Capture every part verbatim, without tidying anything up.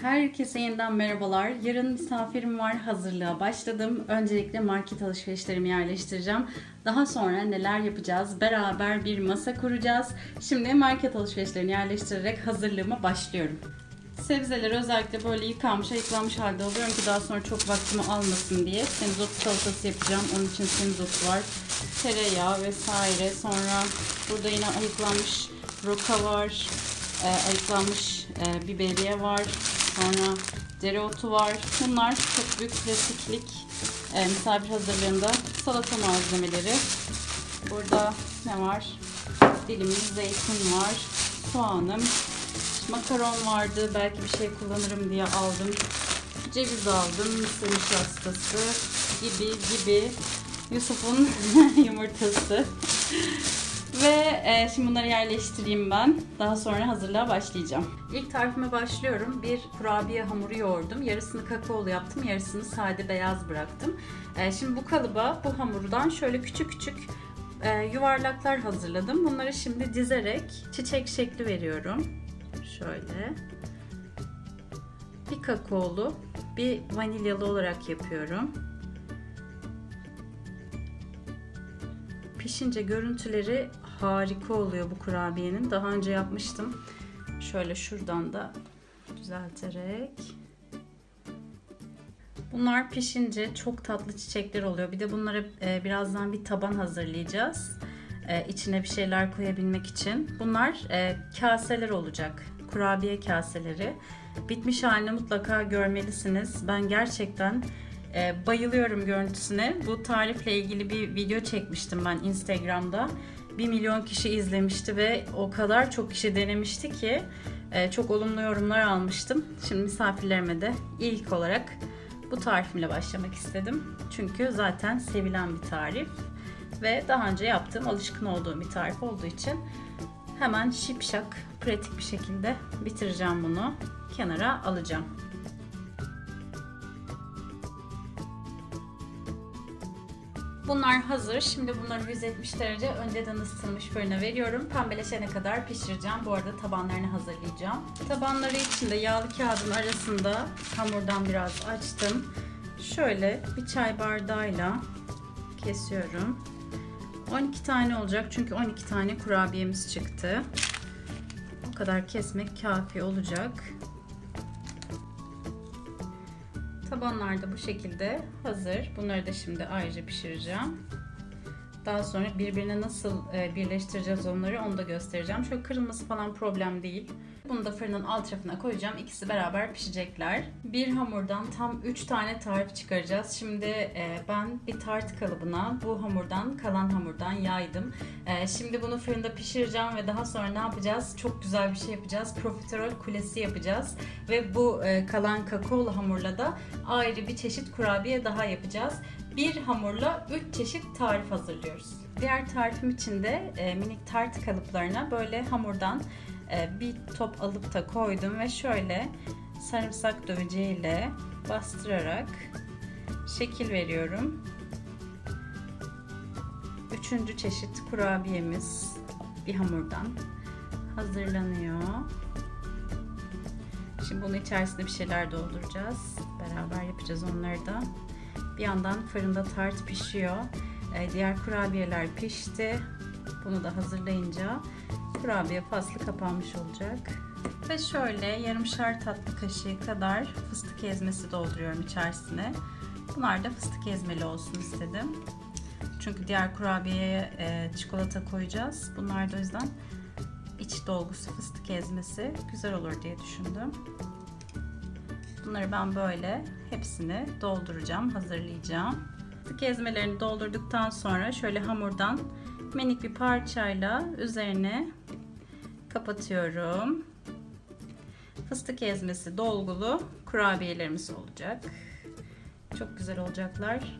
Herkese yeniden merhabalar. Yarın misafirim var. Hazırlığa başladım. Öncelikle market alışverişlerimi yerleştireceğim. Daha sonra neler yapacağız? Beraber bir masa kuracağız. Şimdi market alışverişlerini yerleştirerek hazırlığıma başlıyorum. Sebzeleri özellikle böyle yıkanmış, ayıklanmış halde alıyorum ki daha sonra çok vaktimi almasın diye. Semizotu salatası yapacağım. Onun için semizotu var. Tereyağı vesaire. Sonra burada yine ayıklanmış roka var. E, ayıklanmış e, biberiye var. Sonra dereotu var. Bunlar çok büyük klasiklik e, misafir hazırlığında salata malzemeleri. Burada ne var? Dilimli zeytin var. Soğanım. Makaron vardı. Belki bir şey kullanırım diye aldım. Ceviz aldım. Mısır nişastası gibi gibi. Yusuf'un yumurtası. Ve e, şimdi bunları yerleştireyim ben. Daha sonra hazırlığa başlayacağım. İlk tarifime başlıyorum. Bir kurabiye hamuru yoğurdum. Yarısını kakaolu yaptım. Yarısını sade beyaz bıraktım. E, şimdi bu kalıba bu hamurdan şöyle küçük küçük e, yuvarlaklar hazırladım. Bunları şimdi dizerek çiçek şekli veriyorum. Şöyle. Bir kakaolu, bir vanilyalı olarak yapıyorum. Pişince görüntüleri harika oluyor bu kurabiyenin. Daha önce yapmıştım. Şöyle şuradan da düzelterek. Bunlar pişince çok tatlı çiçekler oluyor. Bir de bunlara e, birazdan bir taban hazırlayacağız. E, içine bir şeyler koyabilmek için. Bunlar e, kaseler olacak. Kurabiye kaseleri. Bitmiş halini mutlaka görmelisiniz. Ben gerçekten e, bayılıyorum görüntüsüne. Bu tarifle ilgili bir video çekmiştim ben Instagram'da. bir milyon kişi izlemişti ve o kadar çok kişi denemişti ki e, çok olumlu yorumlar almıştım. Şimdi misafirlerime de ilk olarak bu tarifimle başlamak istedim. Çünkü zaten sevilen bir tarif ve daha önce yaptığım, alışkın olduğum bir tarif olduğu için hemen şipşak, pratik bir şekilde bitireceğim bunu. Kenara alacağım. Bunlar hazır. Şimdi bunları yüz yetmiş derece önceden ısıtılmış fırına veriyorum. Pembeleşene kadar pişireceğim. Bu arada tabanlarını hazırlayacağım. Tabanları için de yağlı kağıdın arasında hamurdan biraz açtım. Şöyle bir çay bardağıyla kesiyorum. on iki tane olacak çünkü on iki tane kurabiyemiz çıktı. O kadar kesmek kafi olacak. Tabanlar da bu şekilde hazır. Bunları da şimdi ayrıca pişireceğim. Daha sonra birbirine nasıl birleştireceğiz onları onu da göstereceğim. Şöyle kırılması falan problem değil. Bunu da fırının alt tarafına koyacağım. İkisi beraber pişecekler. Bir hamurdan tam üç tane tarif çıkaracağız. Şimdi ben bir tart kalıbına bu hamurdan, kalan hamurdan yaydım. Şimdi bunu fırında pişireceğim ve daha sonra ne yapacağız? Çok güzel bir şey yapacağız. Profiterol kulesi yapacağız. Ve bu kalan kakaolu hamurla da ayrı bir çeşit kurabiye daha yapacağız. Bir hamurla üç çeşit tarif hazırlıyoruz. Diğer tarifim için de e, minik tart kalıplarına böyle hamurdan e, bir top alıp da koydum ve şöyle sarımsak döveceğiyle bastırarak şekil veriyorum. Üçüncü çeşit kurabiyemiz bir hamurdan hazırlanıyor. Şimdi bunun içerisine bir şeyler dolduracağız. Beraber yapacağız onları da. Bir yandan fırında tart pişiyor. Ee, diğer kurabiyeler pişti. Bunu da hazırlayınca kurabiye faslı kapanmış olacak. Ve şöyle yarımşar tatlı kaşığı kadar fıstık ezmesi dolduruyorum içerisine. Bunlar da fıstık ezmeli olsun istedim. Çünkü diğer kurabiyeye e, çikolata koyacağız. Bunlar da o yüzden iç dolgusu fıstık ezmesi güzel olur diye düşündüm. Bunları ben böyle hepsini dolduracağım, hazırlayacağım. Fıstık ezmelerini doldurduktan sonra şöyle hamurdan minik bir parçayla üzerine kapatıyorum. Fıstık ezmesi dolgulu kurabiyelerimiz olacak. Çok güzel olacaklar.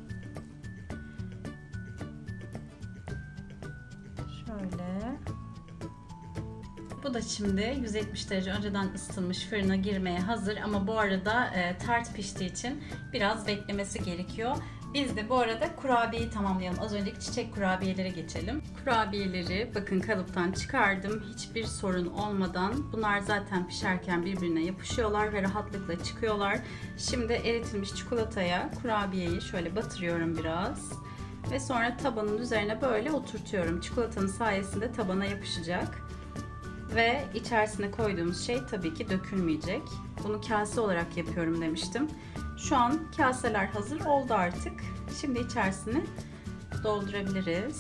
Şöyle. Bu da şimdi yüz yetmiş derece önceden ısıtılmış fırına girmeye hazır ama bu arada e, tart piştiği için biraz beklemesi gerekiyor. Biz de bu arada kurabiyeyi tamamlayalım. Az önceki çiçek kurabiyelere geçelim. Kurabiyeleri bakın kalıptan çıkardım. Hiçbir sorun olmadan. Bunlar zaten pişerken birbirine yapışıyorlar ve rahatlıkla çıkıyorlar. Şimdi eritilmiş çikolataya kurabiyeyi şöyle batırıyorum biraz. Ve sonra tabanın üzerine böyle oturtuyorum. Çikolatanın sayesinde tabana yapışacak. Ve içerisine koyduğumuz şey tabii ki dökülmeyecek. Bunu kase olarak yapıyorum demiştim. Şu an kaseler hazır oldu artık. Şimdi içerisine doldurabiliriz.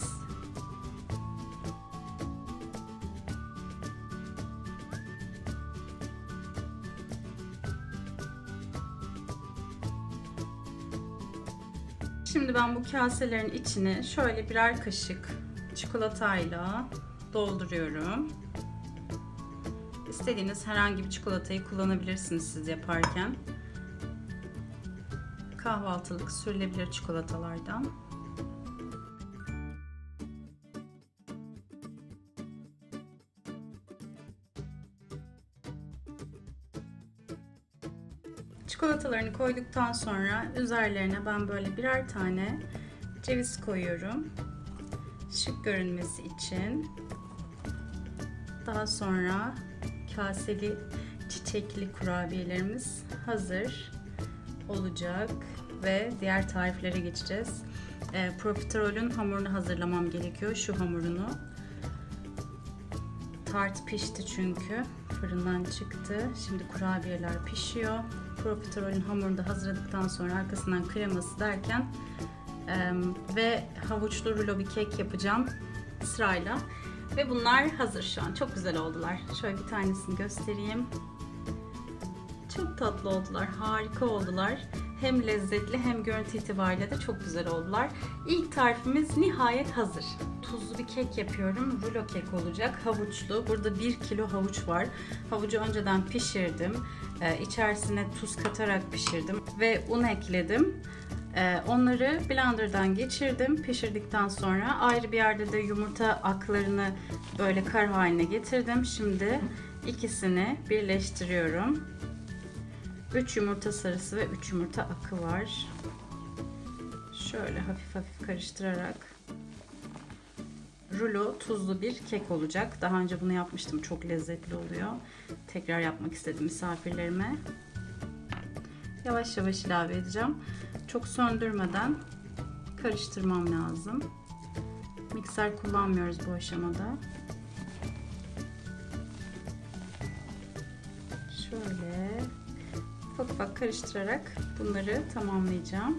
Şimdi ben bu kaselerin içine şöyle birer kaşık çikolatayla dolduruyorum. İstediğiniz herhangi bir çikolatayı kullanabilirsiniz siz yaparken. Kahvaltılık sürülebilir çikolatalardan. Çikolatalarını koyduktan sonra üzerlerine ben böyle birer tane ceviz koyuyorum. Şık görünmesi için. Daha sonra kaseli çiçekli kurabiyelerimiz hazır olacak ve diğer tariflere geçeceğiz. E, profiterolün hamurunu hazırlamam gerekiyor. Şu hamurunu. Tart pişti çünkü. Fırından çıktı. Şimdi kurabiyeler pişiyor. Profiterolün hamurunu da hazırladıktan sonra arkasından kreması derken e, ve havuçlu rulo bir kek yapacağım sırayla. Ve bunlar hazır şu an. Çok güzel oldular. Şöyle bir tanesini göstereyim. Çok tatlı oldular. Harika oldular. Hem lezzetli hem görüntü itibariyle de çok güzel oldular. İlk tarifimiz nihayet hazır. Tuzlu bir kek yapıyorum. Rulo kek olacak. Havuçlu. Burada bir kilo havuç var. Havucu önceden pişirdim. Ee, içerisine tuz katarak pişirdim. Ve un ekledim. Ee, onları blenderdan geçirdim. Pişirdikten sonra ayrı bir yerde de yumurta aklarını böyle kar haline getirdim. Şimdi ikisini birleştiriyorum. üç yumurta sarısı ve üç yumurta akı var. Şöyle hafif hafif karıştırarak rulo tuzlu bir kek olacak. Daha önce bunu yapmıştım. Çok lezzetli oluyor. Tekrar yapmak istedim misafirlerime. Yavaş yavaş ilave edeceğim. Çok söndürmeden karıştırmam lazım. Mikser kullanmıyoruz bu aşamada. Şöyle ufak ufak karıştırarak bunları tamamlayacağım.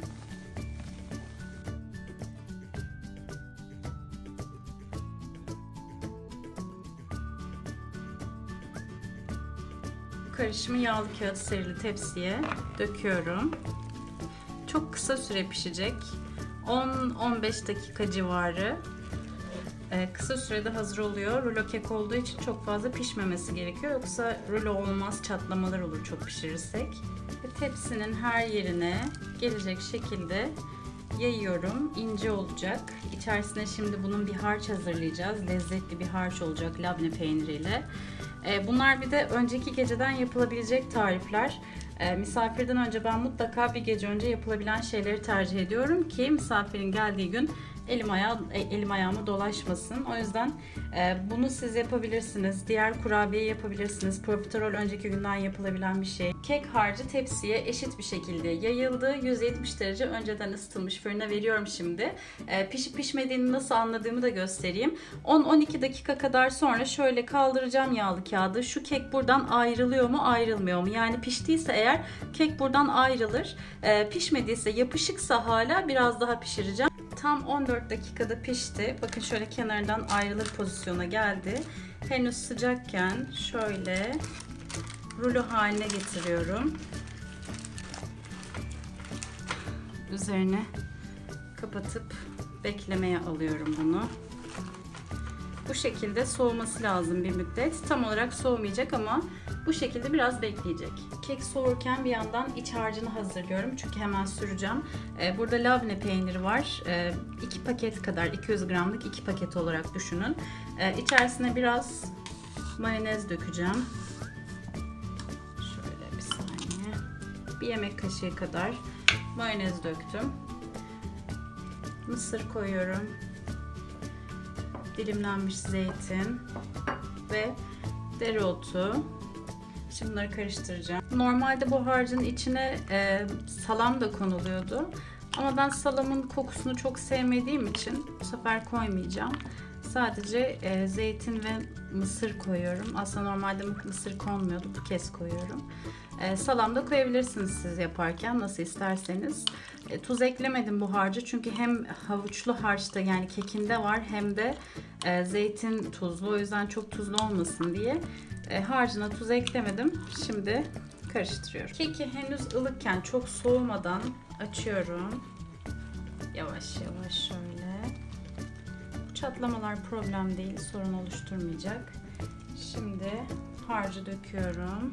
Karışımı yağlı kağıt serili tepsiye döküyorum. Çok kısa süre pişecek. on on beş dakika civarı. Ee, kısa sürede hazır oluyor. Rulo kek olduğu için çok fazla pişmemesi gerekiyor. Yoksa rulo olmaz, çatlamalar olur çok pişirirsek. Ve tepsinin her yerine gelecek şekilde yayıyorum. İnce olacak. İçerisine şimdi bunun bir harç hazırlayacağız. Lezzetli bir harç olacak labne peyniriyle. Ee, bunlar bir de önceki geceden yapılabilecek tarifler. Ee, misafirden önce ben mutlaka bir gece önce yapılabilen şeyleri tercih ediyorum ki misafirin geldiği gün elim, ayağı, elim ayağıma dolaşmasın. O yüzden e, bunu siz yapabilirsiniz. Diğer kurabiye yapabilirsiniz. Profiterol önceki günden yapılabilen bir şey. Kek harcı tepsiye eşit bir şekilde yayıldı. yüz yetmiş derece önceden ısıtılmış fırına veriyorum şimdi. E, pişip pişmediğini nasıl anladığımı da göstereyim. on on iki dakika kadar sonra şöyle kaldıracağım yağlı kağıdı. Şu kek buradan ayrılıyor mu ayrılmıyor mu? Yani piştiyse eğer kek buradan ayrılır. E, pişmediyse yapışıksa hala biraz daha pişireceğim. Tam on dört dakikada pişti. Bakın şöyle kenarından ayrılır pozisyona geldi. Henüz sıcakken şöyle rulo haline getiriyorum. Üzerine kapatıp beklemeye alıyorum bunu. Bu şekilde soğuması lazım bir müddet. Tam olarak soğumayacak ama bu şekilde biraz bekleyecek. Kek soğurken bir yandan iç harcını hazırlıyorum. Çünkü hemen süreceğim. Burada labne peyniri var. iki paket kadar, iki yüz gramlık iki paket olarak düşünün. İçerisine biraz mayonez dökeceğim. Şöyle bir saniye. Bir yemek kaşığı kadar mayonez döktüm. mısır koyuyorum. Dilimlenmiş zeytin ve dereotu. Şimdi bunları karıştıracağım. Normalde bu harcın içine e, salam da konuluyordu. Ama ben salamın kokusunu çok sevmediğim için bu sefer koymayacağım. Sadece e, zeytin ve mısır koyuyorum. Aslında normalde mısır konmuyordu. Bu kez koyuyorum. E, salam da koyabilirsiniz siz yaparken, nasıl isterseniz. E, tuz eklemedim bu harcı çünkü hem havuçlu harçta, yani kekinde var, hem de e, zeytin tuzlu. O yüzden çok tuzlu olmasın diye e, harcına tuz eklemedim. Şimdi karıştırıyorum. Keki henüz ılıkken, çok soğumadan açıyorum. Yavaş yavaş şöyle. Bu çatlamalar problem değil, sorun oluşturmayacak. Şimdi harcı döküyorum.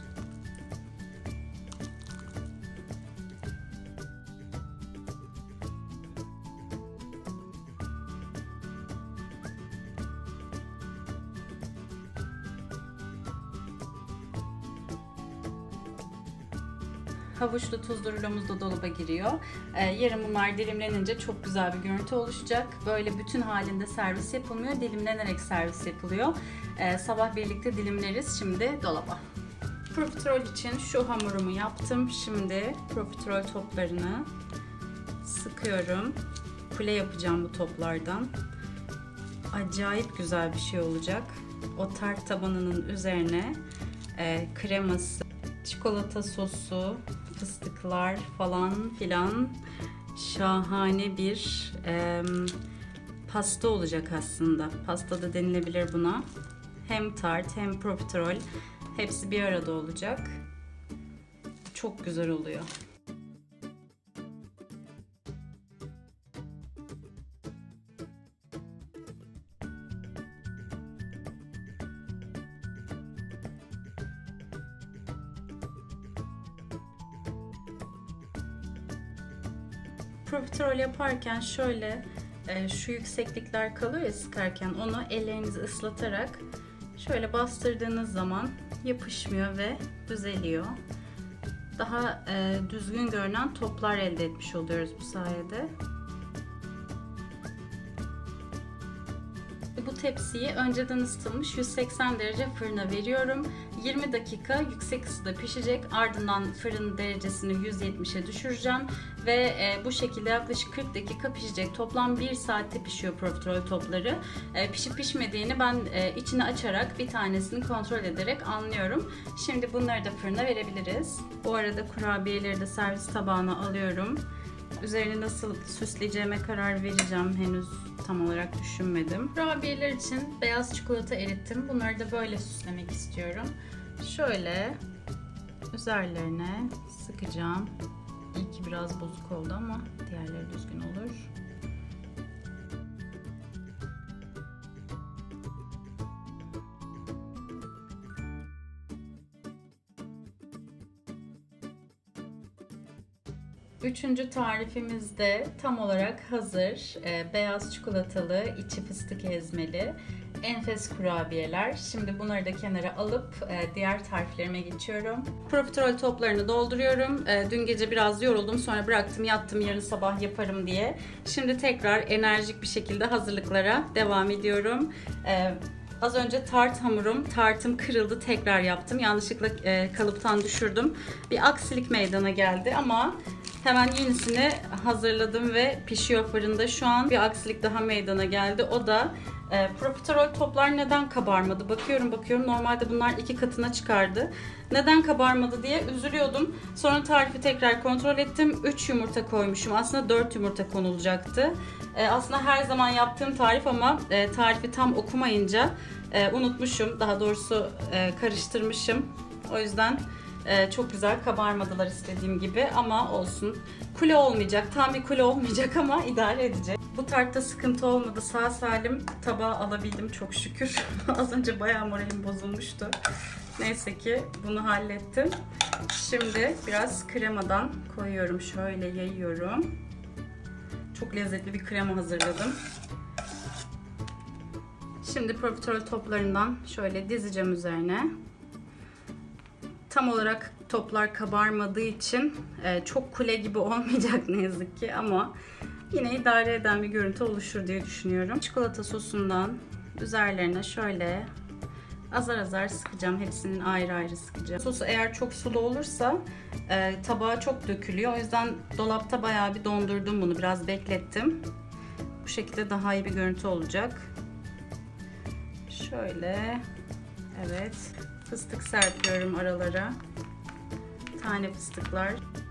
Havuçlu tuzlu rulomuz da dolaba giriyor. Ee, yarın bunlar dilimlenince çok güzel bir görüntü oluşacak. Böyle bütün halinde servis yapılmıyor, dilimlenerek servis yapılıyor. Ee, sabah birlikte dilimleriz. Şimdi dolaba. Profiterol için şu hamurumu yaptım. Şimdi profiterol toplarını sıkıyorum. Kule yapacağım bu toplardan. Acayip güzel bir şey olacak. O tart tabanının üzerine e, kreması, çikolata sosu, fıstıklar falan filan, şahane bir e, pasta olacak aslında. Pasta da denilebilir buna. Hem tart hem profiterol, hepsi bir arada olacak. Çok güzel oluyor. Profiterol yaparken şöyle e, şu yükseklikler kalıyor ya sıkarken, onu ellerinizi ıslatarak şöyle bastırdığınız zaman yapışmıyor ve düzeliyor. Daha e, düzgün görünen toplar elde etmiş oluyoruz bu sayede. Bu tepsiyi önceden ısıtılmış yüz seksen derece fırına veriyorum. yirmi dakika yüksek ısıda pişecek. Ardından fırın derecesini yüz yetmişe düşüreceğim. Ve e, bu şekilde yaklaşık kırk dakika pişecek. Toplam bir saatte pişiyor profiterol topları. E, pişip pişmediğini ben e, içini açarak bir tanesini kontrol ederek anlıyorum. Şimdi bunları da fırına verebiliriz. Bu arada kurabiyeleri de servis tabağına alıyorum. Üzerini nasıl süsleyeceğime karar vereceğim. Henüz tam olarak düşünmedim. Kurabiyeler için beyaz çikolata erittim. Bunları da böyle süslemek istiyorum. Şöyle üzerlerine sıkacağım. İlki biraz bozuk oldu ama diğerleri düzgün olur. Üçüncü tarifimiz de tam olarak hazır. Ee, beyaz çikolatalı, içi fıstık ezmeli enfes kurabiyeler. Şimdi bunları da kenara alıp e, diğer tariflerime geçiyorum. Profiterol toplarını dolduruyorum. E, dün gece biraz yoruldum, sonra bıraktım, yattım, yarın sabah yaparım diye. Şimdi tekrar enerjik bir şekilde hazırlıklara devam ediyorum. E, Az önce tart hamurum, tartım kırıldı, tekrar yaptım. Yanlışlıkla e, kalıptan düşürdüm. Bir aksilik meydana geldi ama hemen yenisini hazırladım ve pişiyor fırında. Şu an bir aksilik daha meydana geldi. O da e, profiterol toplar neden kabarmadı? Bakıyorum bakıyorum normalde bunlar iki katına çıkardı. Neden kabarmadı diye üzülüyordum. Sonra tarifi tekrar kontrol ettim. üç yumurta koymuşum. Aslında dört yumurta konulacaktı. E, aslında her zaman yaptığım tarif ama e, tarifi tam okumayınca e, unutmuşum. Daha doğrusu e, karıştırmışım. O yüzden e, çok güzel kabarmadılar istediğim gibi ama olsun. Kule olmayacak. Tam bir kule olmayacak ama idare edecek. Bu tartta sıkıntı olmadı. Sağ salim tabağa alabildim çok şükür. Az önce bayağı moralim bozulmuştu. Neyse ki bunu hallettim. Şimdi biraz kremadan koyuyorum. Şöyle yayıyorum. Çok lezzetli bir krema hazırladım. Şimdi profiterol toplarından şöyle dizeceğim üzerine. Tam olarak toplar kabarmadığı için çok kule gibi olmayacak ne yazık ki ama yine idare eden bir görüntü oluşur diye düşünüyorum. Çikolata sosundan üzerlerine şöyle azar azar sıkacağım. Hepsinin ayrı ayrı sıkacağım. Sosu eğer çok sulu olursa e, tabağa çok dökülüyor. O yüzden dolapta bayağı bir dondurdum bunu. Biraz beklettim. Bu şekilde daha iyi bir görüntü olacak. Şöyle. Evet. Fıstık serpiyorum aralara. Tane fıstıklar.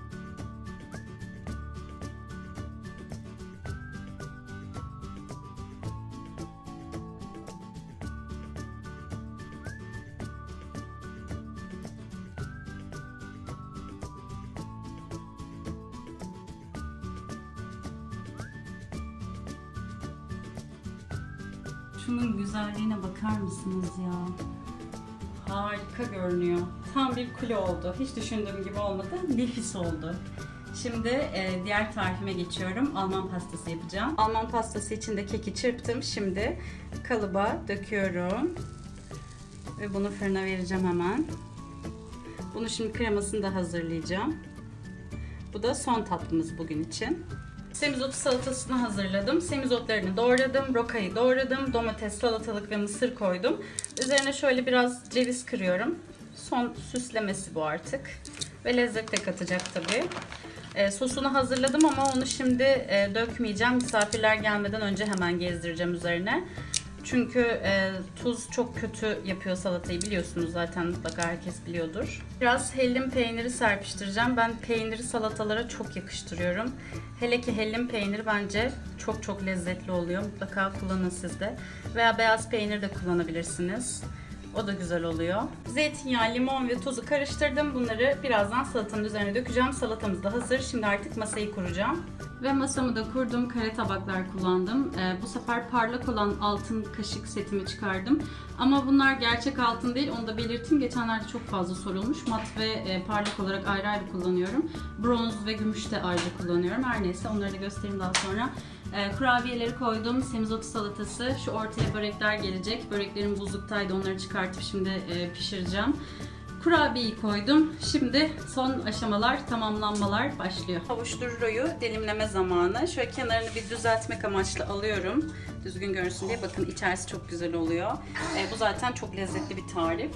Şunun güzelliğine bakar mısınız ya? Harika görünüyor. Tam bir kule oldu. Hiç düşündüğüm gibi olmadı. Nefis oldu. Şimdi e, diğer tarifime geçiyorum. Alman pastası yapacağım. Alman pastası için de keki çırptım. Şimdi kalıba döküyorum. Ve bunu fırına vereceğim hemen. Bunu şimdi kremasını da hazırlayacağım. Bu da son tatlımız bugün için. Semizotu salatasını hazırladım. Semizotlarını doğradım, rokayı doğradım, domates, salatalık ve mısır koydum. Üzerine şöyle biraz ceviz kırıyorum. Son süslemesi bu artık. Ve lezzet de katacak tabii. E, sosunu hazırladım ama onu şimdi e, dökmeyeceğim. Misafirler gelmeden önce hemen gezdireceğim üzerine. Çünkü e, tuz çok kötü yapıyor salatayı, biliyorsunuz zaten, mutlaka herkes biliyordur. Biraz hellim peyniri serpiştireceğim. Ben peyniri salatalara çok yakıştırıyorum. Hele ki hellim peyniri bence çok çok lezzetli oluyor. Mutlaka kullanın siz de. Veya beyaz peynir de kullanabilirsiniz. O da güzel oluyor. Zeytinyağı, limon ve tuzu karıştırdım. Bunları birazdan salatanın üzerine dökeceğim. Salatamız da hazır. Şimdi artık masayı kuracağım. Ve masamı da kurdum. Kare tabaklar kullandım. Ee, bu sefer parlak olan altın kaşık setimi çıkardım. Ama bunlar gerçek altın değil. Onu da belirteyim. Geçenlerde çok fazla sorulmuş. Mat ve e, parlak olarak ayrı ayrı kullanıyorum. Bronz ve gümüş de ayrıca kullanıyorum. Her neyse, onları da göstereyim daha sonra. E, kurabiyeleri koydum. Semizotu salatası. Şu ortaya börekler gelecek. Böreklerim buzluktaydı. Onları çıkartıp şimdi e, pişireceğim. Kurabiyeyi koydum. Şimdi son aşamalar, tamamlanmalar başlıyor. Havuç duruyu dilimleme zamanı. Şöyle kenarını bir düzeltmek amaçlı alıyorum. Düzgün görünsün diye. Bakın içerisi çok güzel oluyor. E, bu zaten çok lezzetli bir tarif.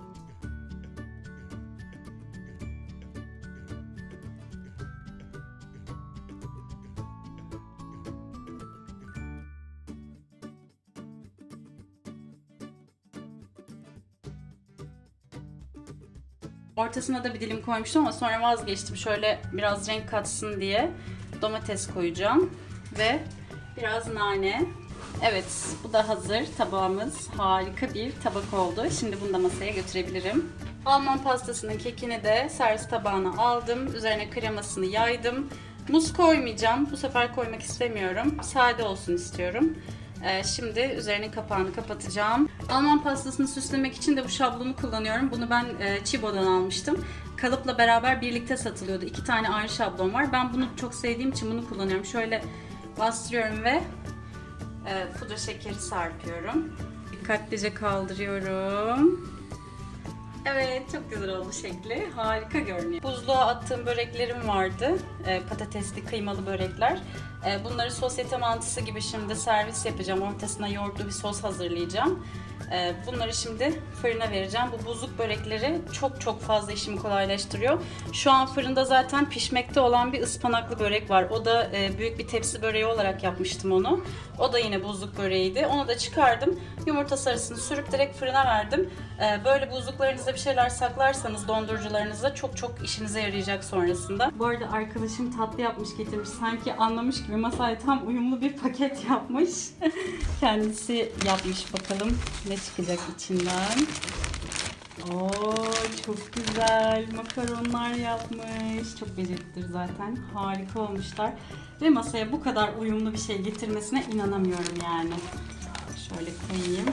Ortasına da bir dilim koymuştum ama sonra vazgeçtim. Şöyle biraz renk katsın diye domates koyacağım ve biraz nane. Evet, bu da hazır tabağımız. Harika bir tabak oldu. Şimdi bunu da masaya götürebilirim. Alman pastasının kekini de servis tabağına aldım. Üzerine kremasını yaydım. Muz koymayacağım. Bu sefer koymak istemiyorum. Sade olsun istiyorum. Şimdi üzerinin kapağını kapatacağım. Alman pastasını süslemek için de bu şablonu kullanıyorum. Bunu ben Chibo'dan almıştım. Kalıpla beraber birlikte satılıyordu. İki tane ayrı şablon var. Ben bunu çok sevdiğim için bunu kullanıyorum. Şöyle bastırıyorum ve pudra şekeri serpiyorum. Dikkatlice kaldırıyorum. Evet, çok güzel oldu şekli. Harika görünüyor. Buzluğa attığım böreklerim vardı. E, patatesli kıymalı börekler. E, bunları sosyete mantısı gibi şimdi servis yapacağım. Ortasına yoğurtlu bir sos hazırlayacağım. E, bunları şimdi fırına vereceğim. Bu buzluk börekleri çok çok fazla işimi kolaylaştırıyor. Şu an fırında zaten pişmekte olan bir ıspanaklı börek var. O da e, büyük bir tepsi böreği olarak yapmıştım onu. O da yine buzluk böreğiydi. Onu da çıkardım. Yumurta sarısını sürüp direkt fırına verdim. E, böyle buzluklarınızda bir şeyler saklarsanız dondurucularınızda çok çok işinize yarayacak sonrasında. Bu arada arkadaşım tatlı yapmış getirmiş. Sanki anlamış gibi masaya tam uyumlu bir paket yapmış. Kendisi yapmış, bakalım ne çıkacak içinden. Oo, çok güzel makaronlar yapmış. Çok beceriklidir zaten. Harika olmuşlar. Ve masaya bu kadar uyumlu bir şey getirmesine inanamıyorum yani. Şöyle koyayım.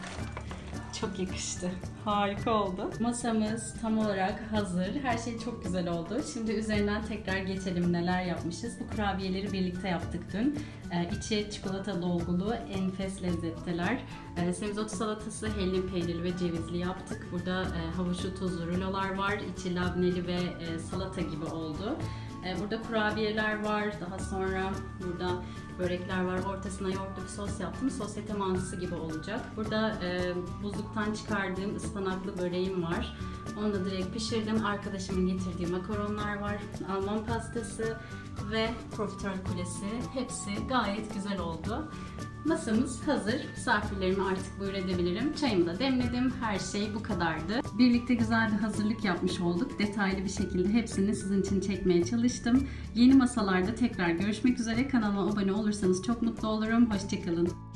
Çok yakıştı. Harika oldu. Masamız tam olarak hazır. Her şey çok güzel oldu. Şimdi üzerinden tekrar geçelim neler yapmışız. Bu kurabiyeleri birlikte yaptık dün. Ee, içi çikolata dolgulu, enfes lezzetteler. Ee, semizotu salatası hellim peynirli ve cevizli yaptık. Burada e, havuçlu tuzlu rulolar var. İçi labneli ve e, salata gibi oldu. Ee, burada kurabiyeler var. Daha sonra burada börekler var. Ortasına yoğurtlu bir sos yaptım. Sosyete mantısı gibi olacak. Burada e, buzluktan çıkardığım ıspanaklı böreğim var. Onu da direkt pişirdim. Arkadaşımın getirdiği makaronlar var. Alman pastası ve profiterol kulesi. Hepsi gayet güzel oldu. Masamız hazır. Misafirlerime artık buyur edebilirim. Çayımı da demledim. Her şey bu kadardı. Birlikte güzel bir hazırlık yapmış olduk. Detaylı bir şekilde hepsini sizin için çekmeye çalıştım. Yeni masalarda tekrar görüşmek üzere. Kanalıma abone olursanız çok mutlu olurum. Hoşçakalın.